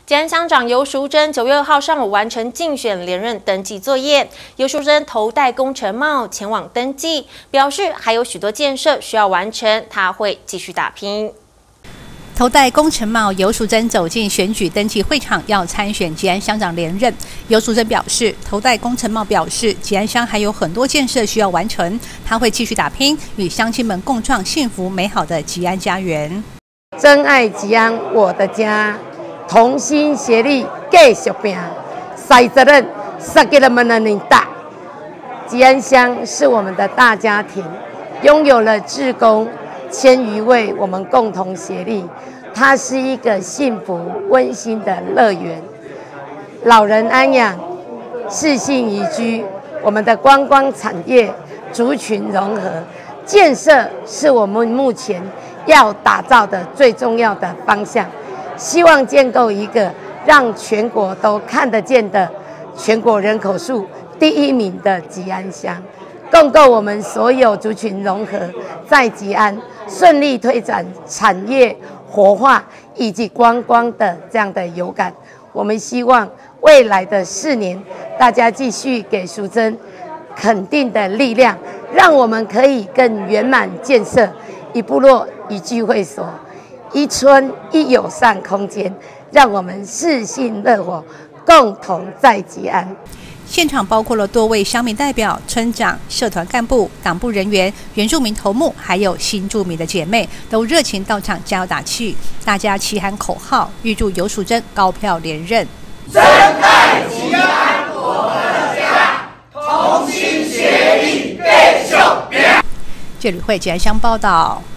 吉安乡长游淑珍9月2号上午完成竞选连任登记作业。游淑珍头戴工程帽前往登记，表示还有许多建设需要完成，她会继续打拼。 头戴工程帽，游淑珍走进选举登记会场，要参选吉安乡长连任。游淑珍表示，头戴工程帽表示，吉安乡还有很多建设需要完成，她会继续打拼，与乡亲们共创幸福美好的吉安家园。 真爱吉安，我的家，同心协力，继续拼，晒责任，杀给了们的领大。吉安乡是我们的大家庭，拥有了志工1000余位，我们共同协力，它是一个幸福温馨的乐园。老人安养，适性宜居，我们的观光产业族群融合建设是我们目前要打造的最重要的方向。希望建构一个让全国都看得见的全国人口数第1名的吉安乡，共构我们所有族群融合，在吉安顺利推展产业活化以及观光的这样的有感。我们希望未来的4年，大家继续给淑珍肯定的力量，让我们可以更圆满建设一部落一聚会所，一村一友善空间，让我们世信乐活，共同在吉安。 现场包括了多位乡民代表、村长、社团干部、党部人员、原住民头目，还有新住民的姐妹，都热情到场加油打气。大家齐喊口号，预祝游淑珍高票连任。 真爱吉安，我们的家，同心协力，继续拼。 这里会吉安乡报道。